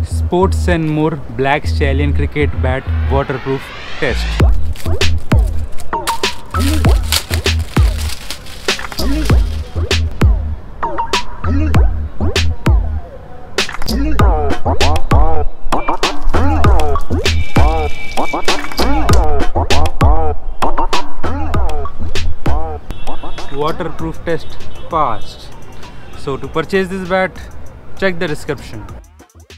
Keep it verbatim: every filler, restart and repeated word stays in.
Sports and More Black Stallion Cricket Bat Waterproof Test. Waterproof test passed. So to purchase this bat, check the description.